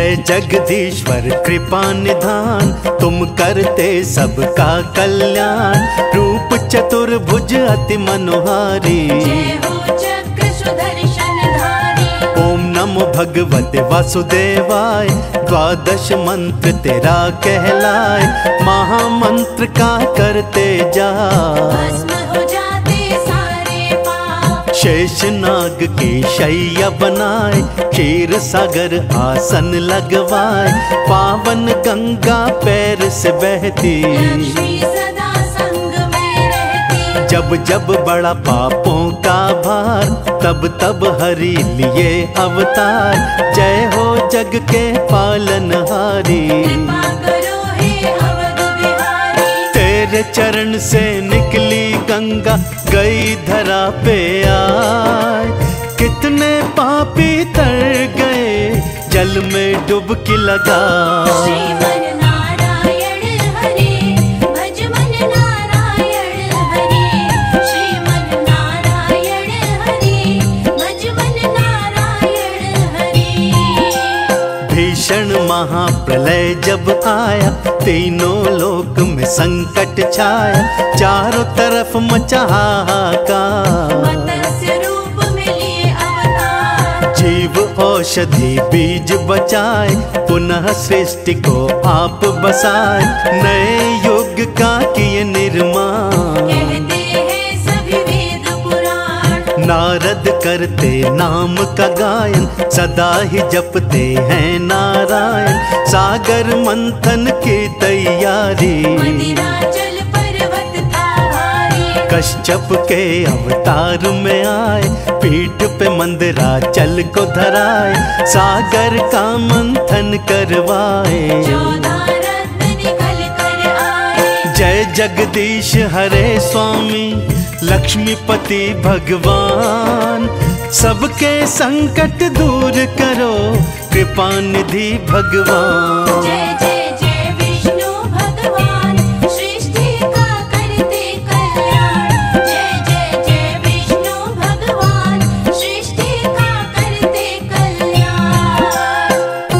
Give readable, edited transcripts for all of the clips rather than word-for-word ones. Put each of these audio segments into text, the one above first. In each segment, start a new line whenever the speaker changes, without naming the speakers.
जय जगदीश्वर कृपा निधान, तुम करते सबका कल्याण। रूप चतुर्भुज अति मनोहारी,
जय हो चक्र सुदर्शन धारी।
ओम नमो भगवते वासुदेवाय, द्वादश मंत्र तेरा कहलाए। महामंत्र का करते जा,
भस्म हो जाते सारे पाप।
शेषनाग की शैया बनाए, क्षीर सागर आसन लगवाए। पावन गंगा पैर से बहती,
लक्ष्मी सदा संग में रहती।
जब जब बड़ा पापों का भार, तब तब हरि लिए अवतार। जय हो जग के पालनहारी,
कृपा करो हे अवध बिहारी।
तेरे चरण से निकली गंगा, गई धरा पे आए। कितने पापी तर गए, जल में डुबकी लगा।
श्रीमन नारायण हरे, भज मन नारायण हरे। श्रीमन नारायण हरे, भज मन नारायण हरे।
भीषण महाप्रलय जब आया, तीनों लोक में संकट छाया। चारों तरफ मचा हाहाकार,
मत्स्य रूप में लिए अवतार।
जीव औषधि बीज बचाए, पुनः सृष्टि को आप बसाए। नए युग का किए निर्माण,
कहते हैं सभी वेद पुराण।
नारद करते नाम का गायन, सदा ही जपते हैं नारायण। सागर मंथन की तैयारी,
मंदिराचल पर्वत था भारी।
कश्यप के अवतार में आए, पीठ पे मंदिराचल को धराए। सागर का मंथन करवाए,
14 रत्न निकल कर आए।
जय जगदीश हरे स्वामी, लक्ष्मीपति भगवान। सबके संकट दूर करो, कृपा निधि भगवान।
जय जय जय विष्णु भगवान, सृष्टि का करते कल्याण। जय जय जय विष्णु भगवान, सृष्टि का करते कल्याण।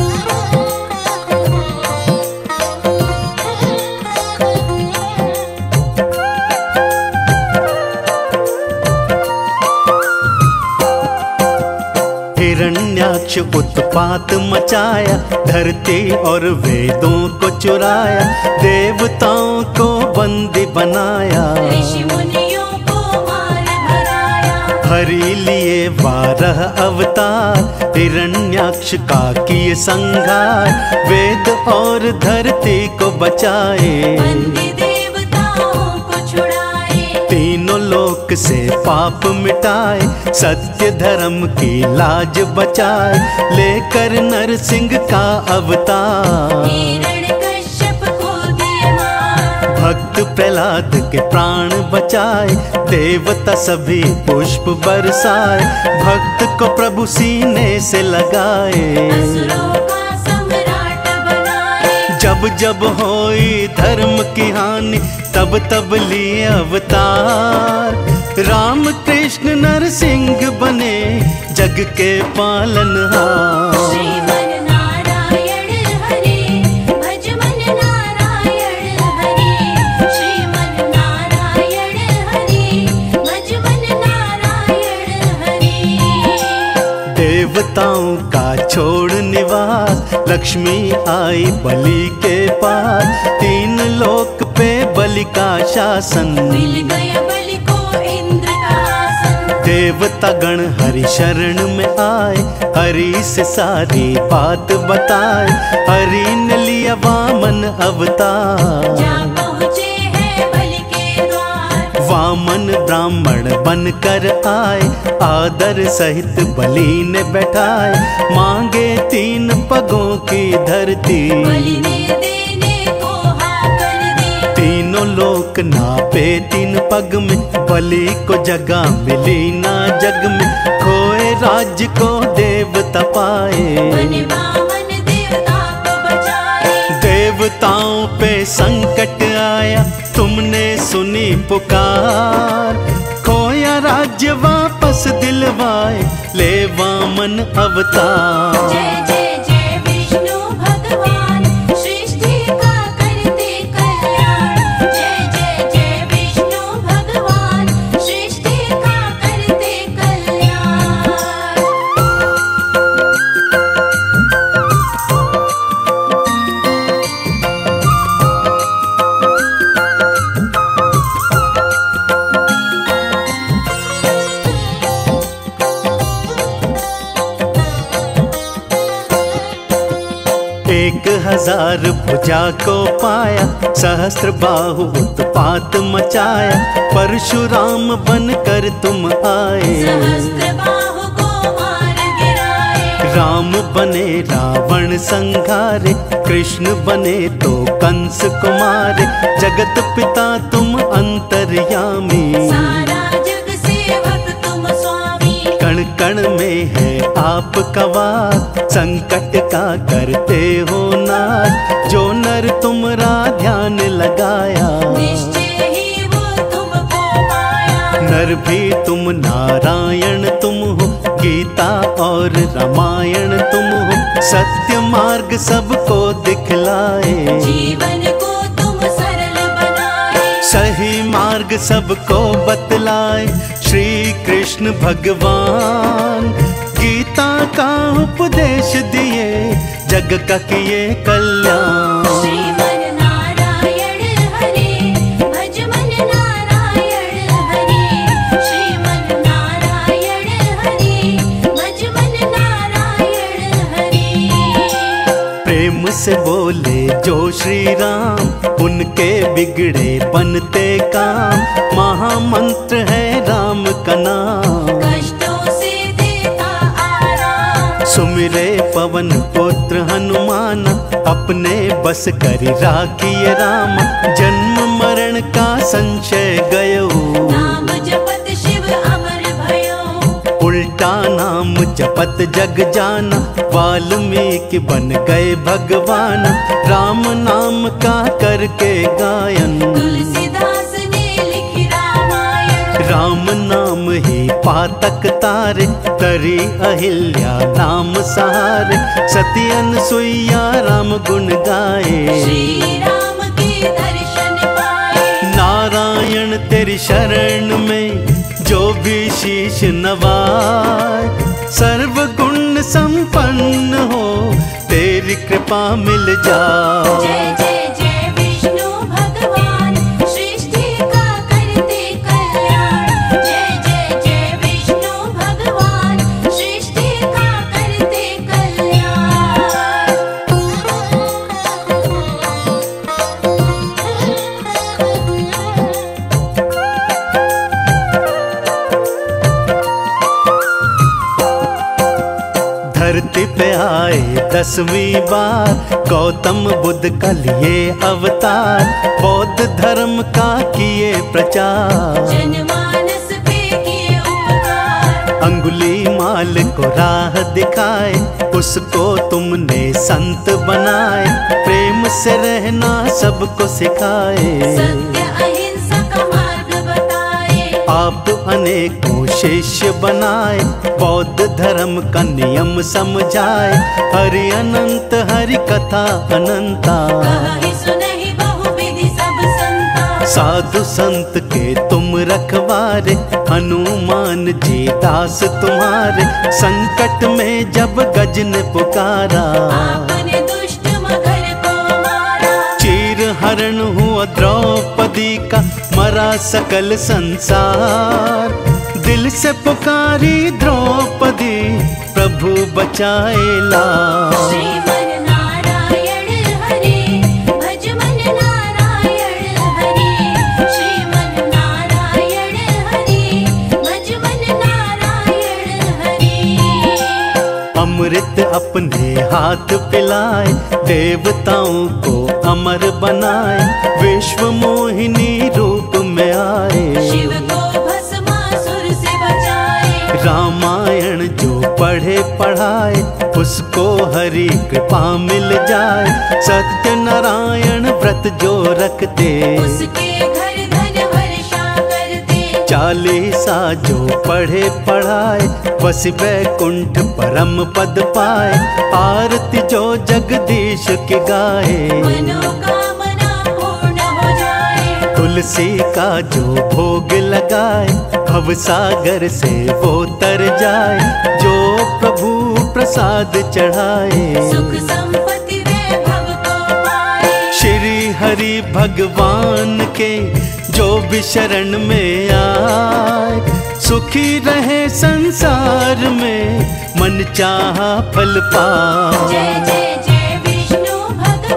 हिरण्याक्ष उत्पात मचाया, धरती और वेदों को चुराया। देवताओं को बंदी बनाया,
ऋषि मुनियों को मार भराया।
हरि लिए 12 अवतार। हिरण्याक्ष का किए संहार, वेद और धरती को बचाए।
बंदी देवताओं को छुड़ाए।
तीनों लोक से पाप मिटाए, सत्य धर्म की लाज बचाए। लेकर नरसिंह का अवतार,
हिरण्यकश्यप को दिए मार।
भक्त प्रहलाद के प्राण बचाए। देवता सभी पुष्प बरसाए, भक्त को प्रभु सीने से लगाए।
असुरों का सम्राट बनाए।
जब जब होई धर्म की हानि, तब तब लिए अवतार। राम कृष्ण नरसिंह बने, जग के पालनहार।
श्रीमन नारायण हरे, भज मन नारायण हरे। श्रीमन नारायण हरे, भज मन नारायण हरे।
देवताओं का छोड़ निवास, लक्ष्मी आई बलि के पास। 3 लोक पे बलि का शासन,
मिल गया बलि को इंद्र का आसन।
देवता गण हरि शरण में आए, हरि से सारी बात बताए। हरि ने लिया वामन अवतार,
जा पहुँचे हैं बलि के द्वार।
वामन ब्राह्मण बन कर आए, आदर सहित बलि ने बैठाए। मांगे 3 पगों की धरती,
बलि ने देने को हाँ कर दी।
तीनों लोक नापे 3 पग में, बलि को जगह मिली ना जग में। खोए राज्य को देवता पाए,
बने वामन देवता को बचाए।
देवताओं पे संकट आया, तुमने सुनी पुकार। खोया राज्य वापस दिलवाए, ले वामन अवतार।
जय जय जय विष्णु
हजार भुजा को पाया, सहस्त्र बाहु उत्पात मचाया, परशुराम बनकर तुम आए।
सहस्त्र बाहु को मार गिराए,
राम बने रावण संघारे, कृष्ण बने तो कंस कुमारे, जगत पिता तुम अंतर्यामी।
सारा जग सेवक तुम स्वामी,
कण कण में है आपका वास, संकट का करते हो नाश, जो नर तुमरा ध्यान लगाया,
निश्चय ही वो तुमको पाया।
नर भी तुम नारायण तुम हो, गीता और रामायण तुम हो, सत्य मार्ग सबको दिखलाए,
जीवन को तुम सरल बनाए।
सही मार्ग सबको बतलाए, श्री कृष्ण भगवान गीता का उपदेश दिए, जग का किए कल्याण।
श्रीमन नारायण हरे, भज मन नारायण हरे, श्रीमन नारायण हरे, भज मन नारायण हरे।
प्रेम से बोले जो श्री राम, उनके बिगड़े बनते काम, महामंत्र है राम का नाम,
कष्टों से देता आराम।
सुमिरे पवन पुत्र हनुमान, अपने बस करी राखिए राम, जन्म मरण का संशय गयो,
नाम जपत शिव अमर भयो।
उल्टा नाम जपत जग जाना, वाल्मीकि बन गए भगवान, राम नाम का करके गायन,
तुलसीदास ने लिखी रामायण।
राम नाम ही पातक तारे, तरी अहिल्या नाम सहारे, सती अनसुईया राम गुण गाए,
श्री राम के दर्शन पाए।
नारायण तेरी शरण में जो भी शीश नवाए, सर्व गुण संपन्न हो, तेरी कृपा मिल जाए।
जय जय जय विष्णु भगवान, सृष्टि का करते कल्याण। जय जय जय विष्णु भगवान, सृष्टि का करते
धरती पे आए 10वीं बार, गौतम बुद्ध का लिए अवतार, बौद्ध धर्म का किए प्रचार,
जनमानस पे किए उपकार।
अंगुली माल को राह दिखाए, उसको तुमने संत बनाए, प्रेम से रहना सबको सिखाए,
सत्य अहिंसा का मार्ग बताए।
आप अनेकों शिष्य बनाए, बौद्ध धर्म का नियम समझाए, हरि अनंत हरि कथा अनंता,
कहि सुनहि बहुविधि सब संता।
साधु संत के तुम रखवारे, हनुमान जी दास तुम्हारे, संकट में जब गज ने पुकारा,
आपने दुष्ट मगर को मारा।
चीर हरण हुआ द्रौपदी का, मरा सकल संसार, दिल से पुकारी द्रौपदी, प्रभु बचाए लाज।
श्रीमन नारायण हरे, भज मन नारायण हरे, श्रीमन नारायण हरे, भज मन नारायण हरे।
अमृत अपने हाथ पिलाए, देवताओं को अमर बनाए, विश्व मोहिनी रूप में आए,
शिव को भस्मासुर से बचाए।
रामायण जो पढ़े पढ़ाए, उसको हरि कृपा मिल जाए, सत्य नारायण व्रत जो रखते,
उसके घर धन वर्षा करते।
चालीसा जो पढ़े पढ़ाए, बस वैकुंठ परम पद पाए, आरती जो जगदीश की गाए,
मनोकामना पूर्ण हो जाए।
तुलसी का जो भोग लगाए, भव सागर से वो तर जाए, जो प्रभु प्रसाद चढ़ाए,
सुख संपत्ति वैभव को पाए।
श्री हरि भगवान के जो भी शरण में आए, सुखी रहे संसार में, मन चाहा फल पाए।
जय जय जय विष्णु भगवान,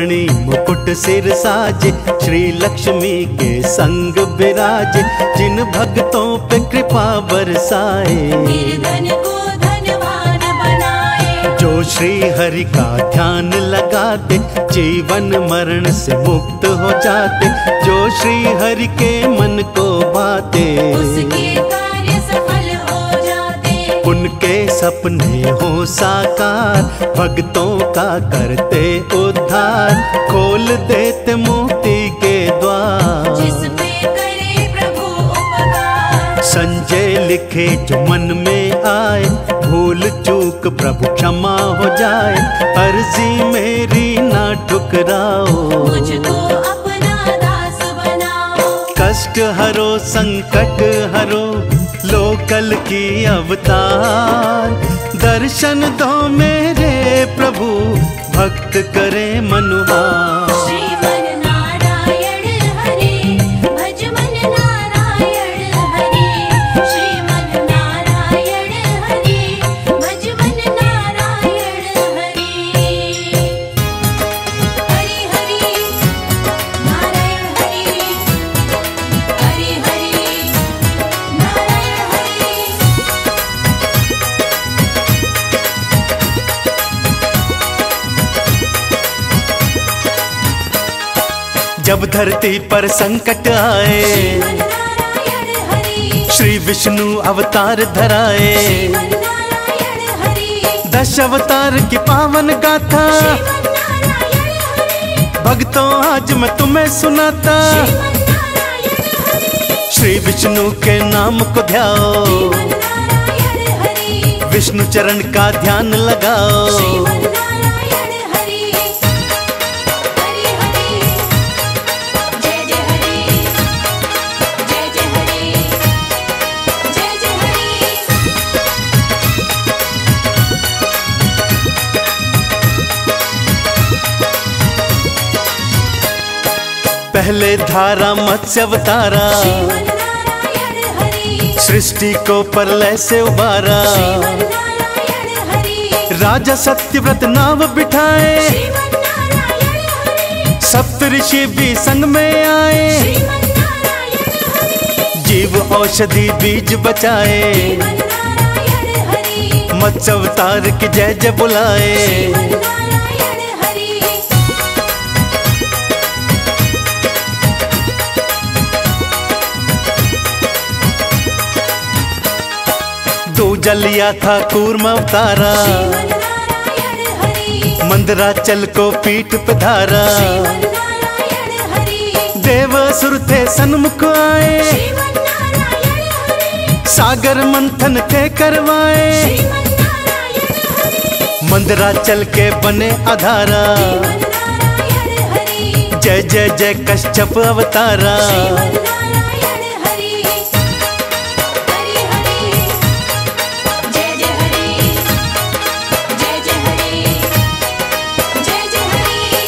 मणि मुकुट सिर साजे, श्री लक्ष्मी के संग विराजे, जिन भक्तों पे कृपा बरसाए।
निर्धन को धनवान बनाए,
जो श्री हरि का ध्यान लगाते, जीवन मरण से मुक्त हो जाते। जो श्री हरि के मन को भाते,
उसके कार्य सफल हो जाते।
उनके सपने हो साकार, भक्तों का करते उद्धार। खोल देते मुक्ति के द्वार,
जिस पे करे प्रभु उपकार।
संजय लिखे जो मन में आए, भूल चूक प्रभु क्षमा हो जाए। अर्जी मेरी ना ठुकराओ,
मुझको अपना दास बनाओ।
कष्ट हरो संकट हरो, लोकल की अवतार। दर्शन दो मेरे प्रभु, भक्त करे मनुहार।
श्रीमन नारायण हरे, भज मन नारायण हरे। श्रीमन नारायण हरे, भज मन नारायण हरे। हरि हरि नारायण हरे, हरि हरि नारायण हरे।
जब धरती पर संकट आए,
श्रीमन नारायण हरे,
श्री विष्णु अवतार धराए।
श्रीमन नारायण हरे।
10 अवतार की पावन गाथा,
श्रीमन नारायण हरे,
भक्तों आज मैं तुम्हें सुनाता।
श्रीमन नारायण हरे।
श्री विष्णु के नाम को ध्याओ,
श्रीमन नारायण हरे,
विष्णु चरण का ध्यान लगाओ।
श्रीमन नारायण हरे। हरि हरि जय जय हरि, जय जय हरि, जय जय हरि।
पहले धारा मत्स्य अवतारा,
श्रीमन नारायण हरे,
सृष्टि को प्रलय से उबारा।
श्रीमन नारायण हरे,
राजा सत्यव्रत नाव बिठाए,
श्रीमन नारायण हरे,
सप्त ऋषि भी संग में आए।
श्रीमन नारायण हरे,
जीव औषधि बीज बचाए,
श्रीमन नारायण हरे,
मत्स्य अवतार की जय जय बुलाए।
श्रीमन नारायण हरे।
दो जलिया था कूर्म अवतारा,
श्रीमन नारायण हरे,
मंदराचल को पीठ पे धारा।
श्रीमन नारायण हरे,
देव असुर थे सन्मुख आए,
श्रीमन नारायण हरे,
सागर मंथन थे करवाए।
श्रीमन नारायण हरे,
मंदराचल के बने आधारा,
श्रीमन नारायण हरे,
जय जय जय कश्यप अवतारा।
श्रीमन नारायण हरे। हरि हरि जय जय हरि, जय जय हरि, जय जय हरि।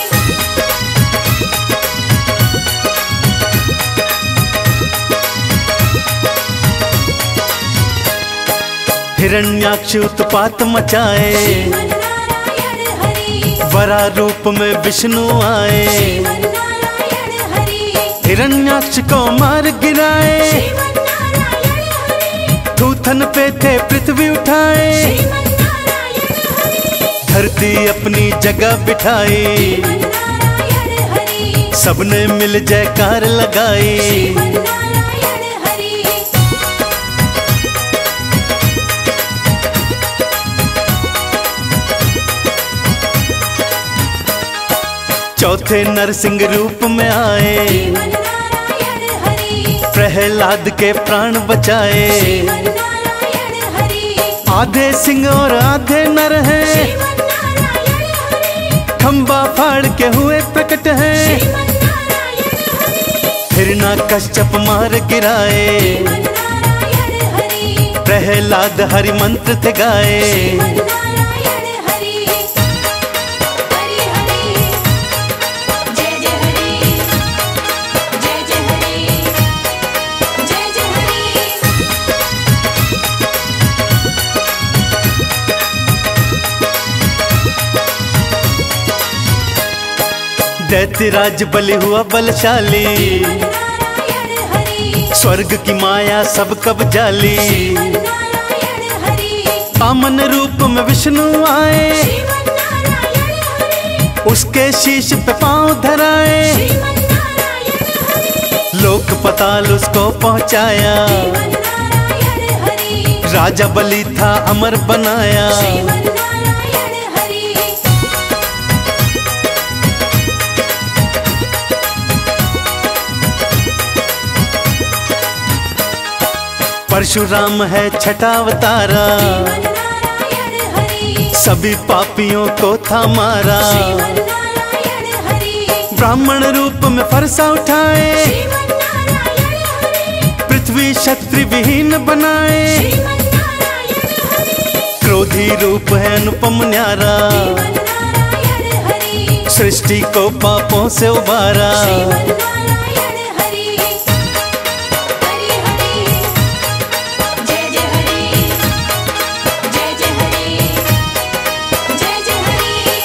हिरण्याक्ष उत्पात मचाए,
श्रीमन नारायण हरे,
वरा रूप में विष्णु आए।
श्रीमन नारायण हरे,
हिरण्याक्ष को मार गिराए,
श्रीमन नारायण हरे,
थूथन पे थे पृथ्वी उठाए।
श्रीमन नारायण हरे,
धरती अपनी जगह बिठाई,
श्रीमन नारायण हरे,
सबने मिल जयकार लगाई।
श्रीमन नारायण हरे।
चौथे नरसिंह रूप में आए,
श्रीमन नारायण हरे,
प्रहलाद के प्राण बचाए।
श्रीमन नारायण हरे,
आधे सिंह और आधे नर हैं,
श्रीमन नारायण हरे,
खंबा फाड़ के हुए प्रकट हैं।
श्रीमन नारायण हरे,
हिरना कश्यप मार गिराए,
श्रीमन नारायण हरे,
प्रहलाद हरि मंत्र थे गाए।
श्रीमन नारायण हरे। हरि हरि जय जय हरि, जय जय हरि, जय जय हरि।
दैत्यराज बलि हुआ बलशाली,
श्रीमन्नारायण हरि
स्वर्ग की माया सब कब जाली।
श्रीमन्नारायण हरि
वामन रूप में विष्णु आए,
श्रीमन्नारायण हरि
उसके शीश पे पांव धराए,
श्रीमन्नारायण हरि
लोक पताल उसको पहुंचाया।
श्रीमन्नारायण हरि
राजा बलि था अमर बनाया।
श्रीमन्नारायण हरि
परशुराम है छठा अवतारा,
श्रीमन्नारायण हरि
सभी पापियों को था मारा।
श्रीमन्नारायण हरि
ब्राह्मण रूप में फरसा उठाए,
श्रीमन्नारायण हरि
पृथ्वी क्षत्रि विहीन बनाए।
श्रीमन्नारायण हरि
क्रोधी रूप है अनुपम न्यारा,
श्रीमन्नारायण हरि
सृष्टि को पापों से उबारा।
श्रीमन्नारायण हरि हरि हरि जय जय हरि जय जय हरि जय जय हरि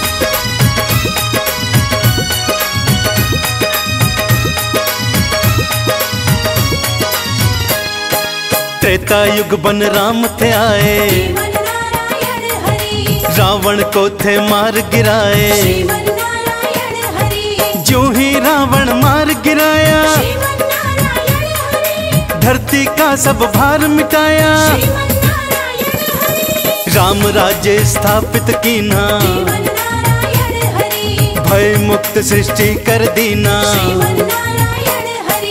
त्रेता युग बन राम थे आए,
श्रीमन्नारायण हरि
रावण को थे मार गिराए।
श्रीमन्नारायण हरि
जो ही रावण मार गिराया,
श्रीमन्नारायण हरि
धरती का सब भार मिटाया।
श्रीमन्नारायण हरि
राम राज्य स्थापित कीना,
श्रीमन्नारायण हरि
भय मुक्त सृष्टि कर दीना।
श्रीमन्नारायण हरि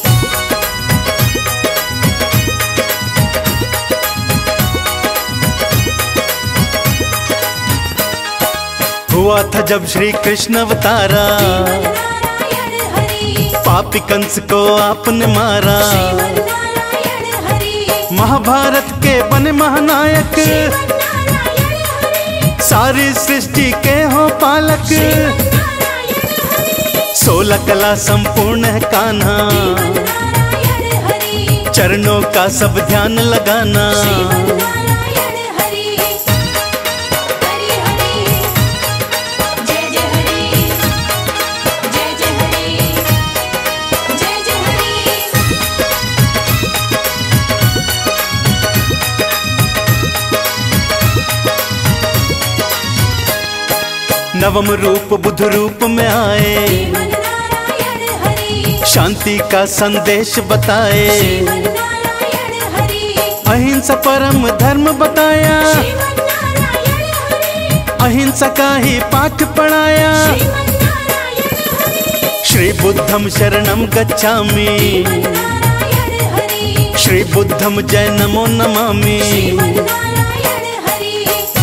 हुआ था जब श्री कृष्ण अवतारा,
श्रीमन्नारायण हरि
पापी कंस को आपने मारा।
श्रीमन्नारायण हरि
महाभारत के बने महानायक,
श्रीमन्नारायण हरि
सारी सृष्टि के हो पालक।
श्रीमन्नारायण हरि
16 कला संपूर्ण है कान्हा,
श्रीमन्नारायण हरि
चरणों का सब ध्यान लगाना।
श्रीमन्नारायण हरि हरि हरि जय जय हरि जय जय हरि जय जय हरि
नवम रूप बुध रूप में आए,
श्रीमन्नारायण हरि
शांति का संदेश बताए।
श्रीमन्नारायण हरि
अहिंसा परम धर्म बताया,
श्रीमन्नारायण हरि
अहिंसा का ही पाठ पढ़ाया।
श्रीमन्नारायण हरि
श्री बुद्धम शरणम गच्छामि,
श्रीमन्नारायण हरि
श्री बुद्धम जय नमो नमामि।
श्रीमन्नारायण हरि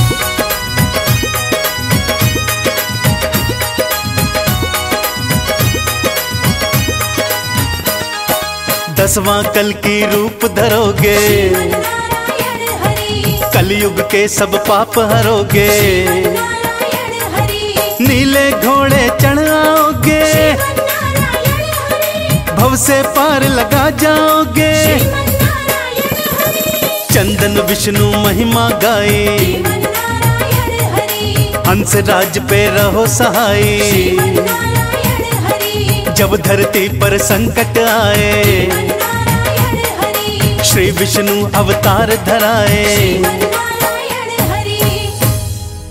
10वां कल की रूप धरोगे,
श्रीमन्नारायण हरि
कलयुग के सब पाप हरोगे।
श्रीमन्नारायण हरि
नीले घोड़े चढ़ आओगे,
श्रीमन्नारायण हरि
भव से पार लगा जाओगे।
श्रीमन्नारायण हरि
चंदन विष्णु महिमा गाए,
श्रीमन्नारायण हरि
हंस राज पे रहो सहाय।
श्रीमन्नारायण हरि
जब धरती पर संकट आए,
श्रीमन्नारायण हरि
श्री विष्णु अवतार धराए।
श्रीमन्नारायण